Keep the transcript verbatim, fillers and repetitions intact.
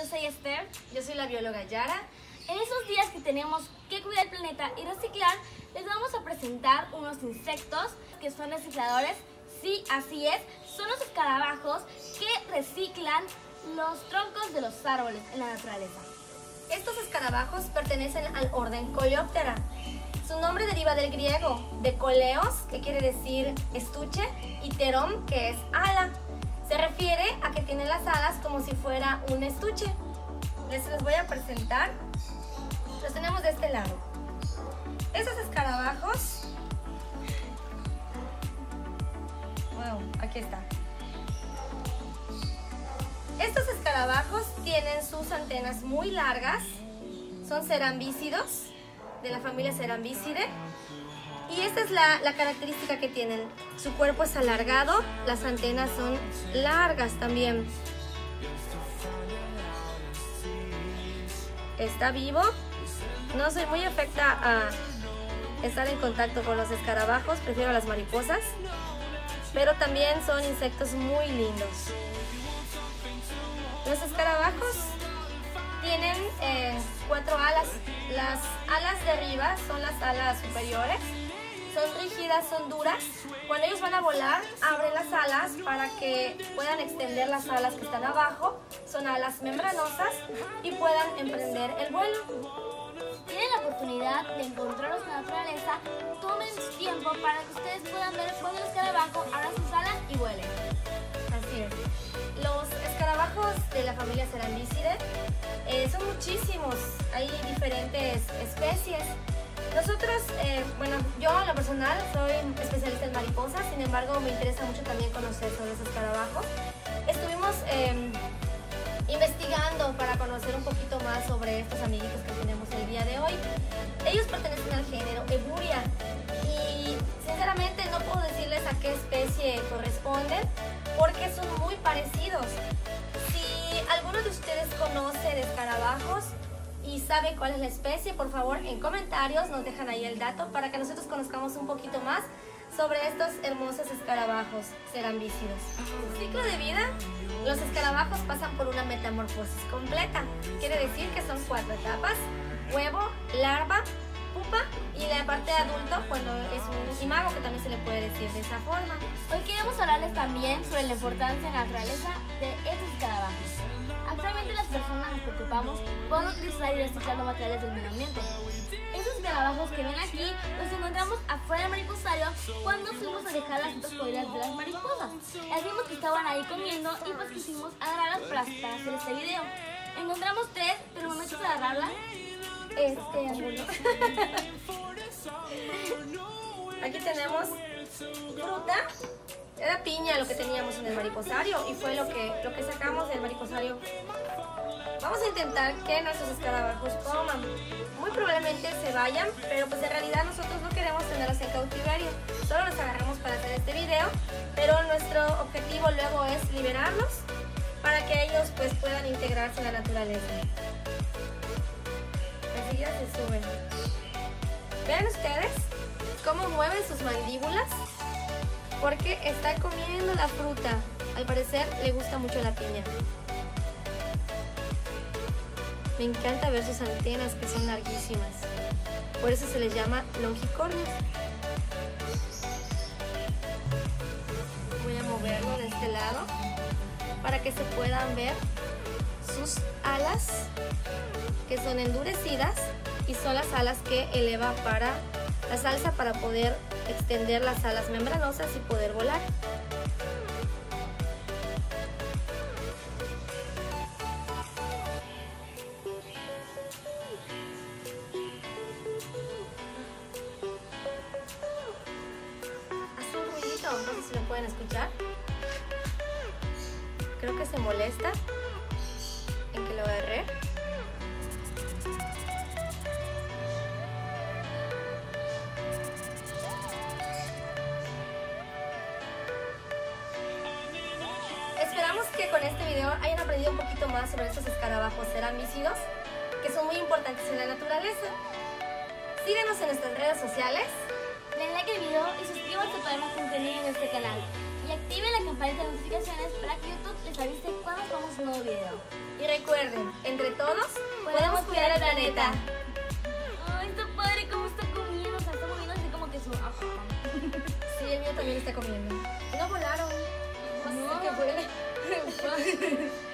yo soy Esther. Yo soy la bióloga Yara. En esos días que tenemos que cuidar el planeta y reciclar, les vamos a presentar unos insectos que son recicladores. Sí, así es, son los escarabajos que reciclan los troncos de los árboles en la naturaleza. Estos escarabajos pertenecen al orden Coleoptera. Su nombre deriva del griego, de coleos, que quiere decir estuche, y pteron, que es ala. Se refiere a que tiene las alas como si fuera un estuche. Les los voy a presentar. Los tenemos de este lado. Estos escarabajos... Wow, aquí está. Estos escarabajos tienen sus antenas muy largas. Son cerambícidos, de la familia Cerambicidae. Y esta es la, la característica que tienen. Su cuerpo es alargado, las antenas son largas también. Está vivo. No soy muy afecta a estar en contacto con los escarabajos, prefiero las mariposas. Pero también son insectos muy lindos. Los escarabajos tienen eh, cuatro alas. Las alas de arriba son las alas superiores. Son rígidas, son duras. Cuando ellos van a volar, abren las alas para que puedan extender las alas que están abajo. Son alas membranosas y puedan emprender el vuelo. Tienen la oportunidad de encontrarlos en la naturaleza. Tomen su tiempo para que ustedes puedan ver cuando el escarabajo abra sus alas y vuele. Así es. Los escarabajos de la familia Cerambicidae eh, son muchísimos. Hay diferentes especies. Nosotros, eh, bueno, yo en lo personal soy especialista en mariposas, sin embargo me interesa mucho también conocer sobre esos escarabajos. Estuvimos eh, investigando para conocer un poquito más sobre estos amiguitos que tenemos el día de hoy. Ellos pertenecen al género Eburia y sinceramente no puedo decirles a qué especie corresponden porque son muy parecidos. Si alguno de ustedes conoce de escarabajos y sabe cuál es la especie, por favor en comentarios nos dejan ahí el dato para que nosotros conozcamos un poquito más sobre estos hermosos escarabajos cerambícidos. Su ciclo de vida, los escarabajos pasan por una metamorfosis completa. Quiere decir que son cuatro etapas: huevo, larva, pupa y la parte de adulto cuando es un imago, que también se le puede decir de esa forma. Hoy queremos hablarles también sobre la importancia en la naturaleza de estos escarabajos. Actualmente las personas nos preocupamos por utilizar y reciclar los materiales del medio ambiente. Estos escarabajos que ven aquí los encontramos afuera del mariposario cuando fuimos a dejar las otras colonias de las mariposas. Las vimos que estaban ahí comiendo y pues quisimos agarrarlas para, para hacer este video. Encontramos tres, pero al momento de agarrarla, este ángulo. Aquí tenemos fruta. Era piña lo que teníamos en el mariposario y fue lo que, lo que sacamos del mariposario. Vamos a intentar que nuestros escarabajos coman. Muy probablemente se vayan, pero pues en realidad nosotros no queremos tenerlos en cautiverio. Solo los agarramos para hacer este video, pero nuestro objetivo luego es liberarlos para que ellos pues puedan integrarse en la naturaleza. Enseguida se suben. Vean ustedes cómo mueven sus mandíbulas, porque está comiendo la fruta. Al parecer le gusta mucho la piña. Me encanta ver sus antenas, que son larguísimas. Por eso se les llama longicornios. Voy a moverlo de este lado para que se puedan ver sus alas, que son endurecidas y son las alas que eleva para la salsa para poder extender las alas membranosas y poder volar. Hace un ruidito, no sé si lo pueden escuchar. Creo que se molesta en que lo agarré. Esperamos que con este video hayan aprendido un poquito más sobre estos escarabajos cerambícidos, que son muy importantes en la naturaleza. Síguenos en nuestras redes sociales. Den like al video y suscríbanse para más contenido en este canal. Y activen la campanita de notificaciones para que YouTube les avise cuando subamos un nuevo video. Y recuerden, entre todos podemos cuidar el planeta. Ay, está padre cómo está comiendo, o sea, está moviendo así como que su... Sí, el mío también está comiendo. No volaron. No, No. sé qué fue.